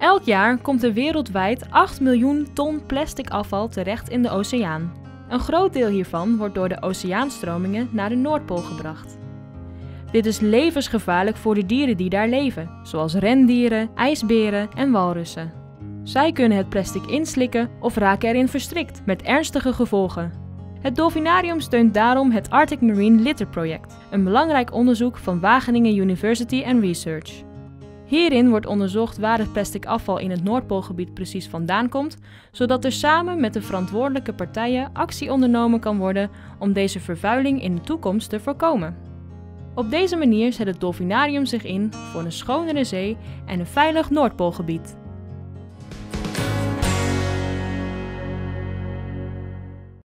Elk jaar komt er wereldwijd 8 miljoen ton plastic afval terecht in de oceaan. Een groot deel hiervan wordt door de oceaanstromingen naar de Noordpool gebracht. Dit is levensgevaarlijk voor de dieren die daar leven, zoals rendieren, ijsberen en walrussen. Zij kunnen het plastic inslikken of raken erin verstrikt, met ernstige gevolgen. Het Dolfinarium steunt daarom het Arctic Marine Litter Project, een belangrijk onderzoek van Wageningen University and Research. Hierin wordt onderzocht waar het plastic afval in het Noordpoolgebied precies vandaan komt, zodat er samen met de verantwoordelijke partijen actie ondernomen kan worden om deze vervuiling in de toekomst te voorkomen. Op deze manier zet het Dolfinarium zich in voor een schonere zee en een veilig Noordpoolgebied.